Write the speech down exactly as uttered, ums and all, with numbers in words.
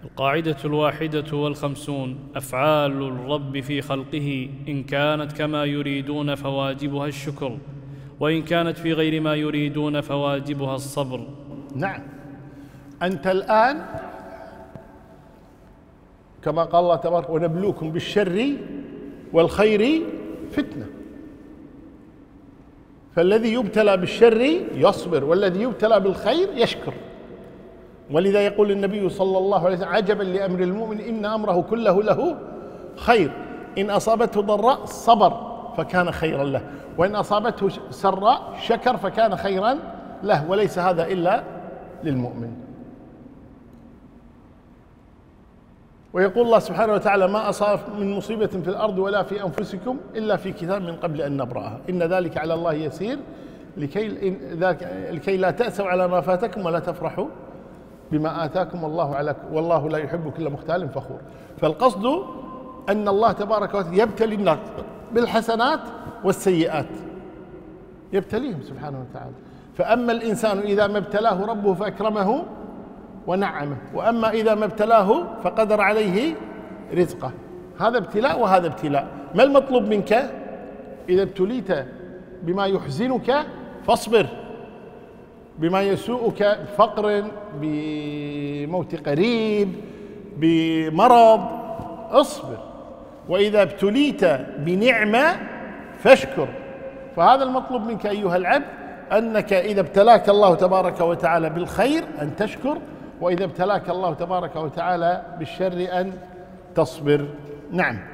القاعدة الواحدة والخمسون: أفعال الرب في خلقه إن كانت كما يريدون فواجبها الشكر، وإن كانت في غير ما يريدون فواجبها الصبر. نعم، أنت الآن كما قال الله تبارك: ونبلوكم بالشر والخير فتنة. فالذي يبتلى بالشر يصبر، والذي يبتلى بالخير يشكر. ولذا يقول النبي صلى الله عليه وسلم: عجبا لأمر المؤمن إن أمره كله له خير، إن أصابته ضراء صبر فكان خيرا له، وإن أصابته سراء شكر فكان خيرا له، وليس هذا إلا للمؤمن. ويقول الله سبحانه وتعالى: ما أصاب من مصيبة في الأرض ولا في أنفسكم إلا في كتاب من قبل أن نبرأها إن ذلك على الله يسير لكي, لكي لا تأسوا على ما فاتكم ولا تفرحوا بما آتاكم الله على والله لا يحب كل مختال فخور. فالقصد أن الله تبارك وتعالى يبتلي الناس بالحسنات والسيئات، يبتليهم سبحانه وتعالى. فأما الإنسان إذا ما ابتلاه ربه فأكرمه ونعمه، وأما إذا ما ابتلاه فقدر عليه رزقه. هذا ابتلاء وهذا ابتلاء. ما المطلوب منك؟ إذا ابتليت بما يحزنك فاصبر، بما يسوءك فقر، بموت قريب، بمرض، اصبر. وإذا ابتليت بنعمة فاشكر. فهذا المطلوب منك أيها العبد، أنك إذا ابتلاك الله تبارك وتعالى بالخير أن تشكر، وإذا ابتلاك الله تبارك وتعالى بالشر أن تصبر. نعم.